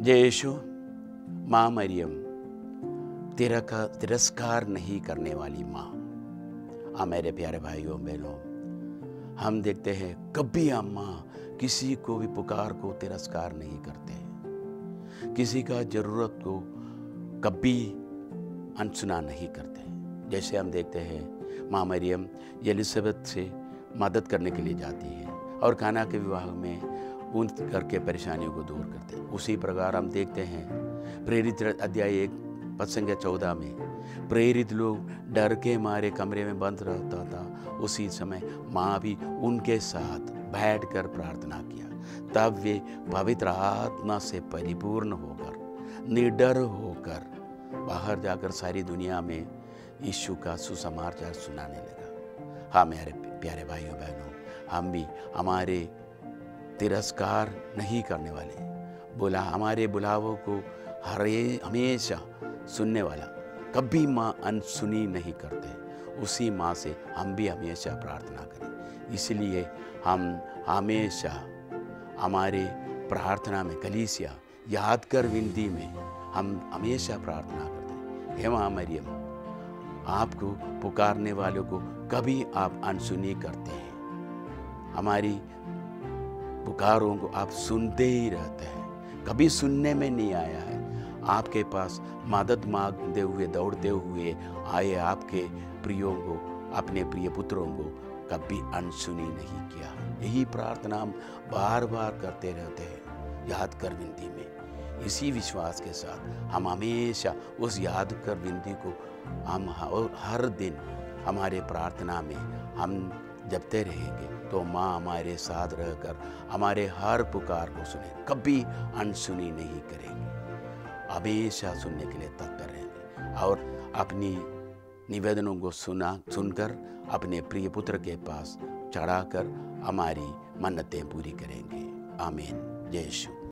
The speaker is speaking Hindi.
जय यीशु। माँ मरियम तेरा का तिरस्कार नहीं करने वाली माँ। मेरे प्यारे भाइयों बहनों, हम देखते हैं कभी हम माँ किसी को भी पुकार को तिरस्कार नहीं करते, किसी का जरूरत को कभी अनसुना नहीं करते। जैसे हम देखते हैं माँ मरियम एलिज़ाबेथ से मदद करने के लिए जाती है और काना के विवाह में उन घर के परेशानियों को दूर करते हैं। उसी प्रकार हम देखते हैं प्रेरित अध्याय 1 पद संख्या 14 में प्रेरित लोग डर के मारे कमरे में बंद रहता था। उसी समय माँ भी उनके साथ बैठकर प्रार्थना किया। तब वे पवित्र आत्मा से परिपूर्ण होकर निडर होकर बाहर जाकर सारी दुनिया में यीशु का सुसमाचार सुनाने लगा। हाँ मेरे प्यारे भाइयों बहनों, हम भी हमारे तिरस्कार नहीं करने वाले, हमारे बुलावों को हमेशा सुनने वाला, कभी माँ अनसुनी नहीं करते। उसी माँ से हम भी हमेशा प्रार्थना करें। इसलिए हम हमेशा हमारे प्रार्थना में कलीसिया याद कर विनती में हम हमेशा प्रार्थना करते हैं, हे माँ मरियम, आपको पुकारने वालों को कभी आप अनसुनी करते हैं। हमारी पुकारों को आप सुनते ही रहते हैं, कभी सुनने में नहीं आया है। आपके पास मदद मांगते हुए दौड़ते हुए आए आपके प्रियों को, अपने प्रिय पुत्रों को कभी अनसुनी नहीं किया। यही प्रार्थना हम बार बार करते रहते हैं याद कर विनती में। इसी विश्वास के साथ हम हमेशा उस याद कर विनती को हम हर दिन हमारे प्रार्थना में हम जपते रहेंगे तो माँ हमारे साथ रहकर हमारे हर पुकार को सुने, कभी अनसुनी नहीं करेंगे, हमेशा सुनने के लिए तत्पर रहेंगे और अपनी निवेदनों को सुनकर अपने प्रिय पुत्र के पास चढ़ाकर हमारी मन्नतें पूरी करेंगे। आमीन। जय यीशु।